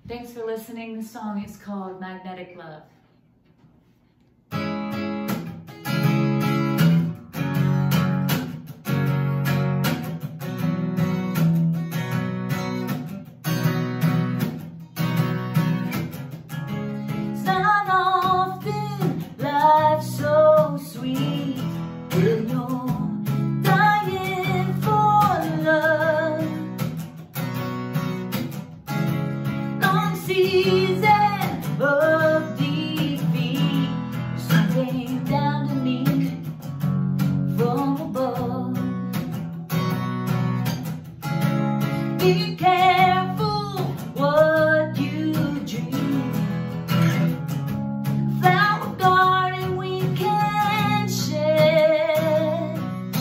Thanks for listening. The song is called Magnetic Love. It's not often life's so sweet when you're dying for love. Long season of defeat, something down to me from above. Be careful what you dream. Flower garden we can share.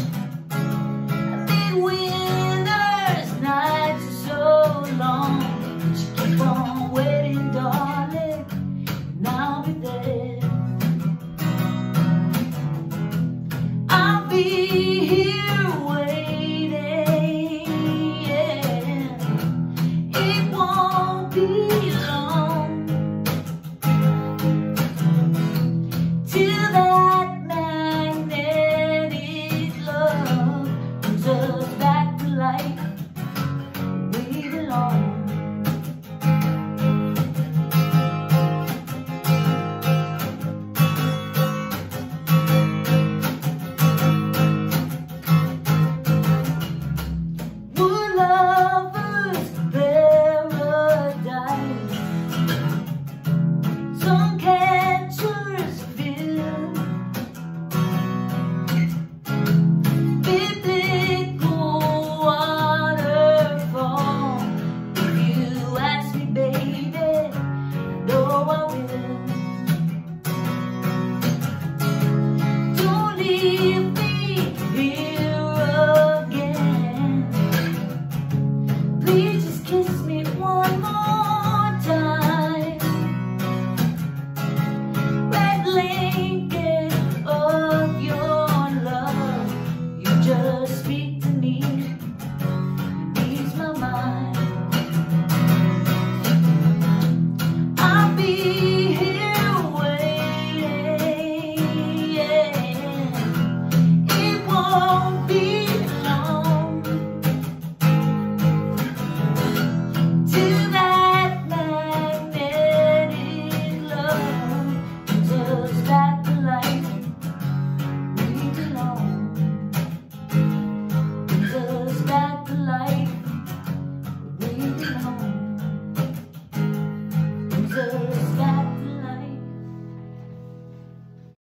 Midwinter's nights are so long, but you keep on waiting, darling, and I'll be there. I'll be here waiting, yeah. It won't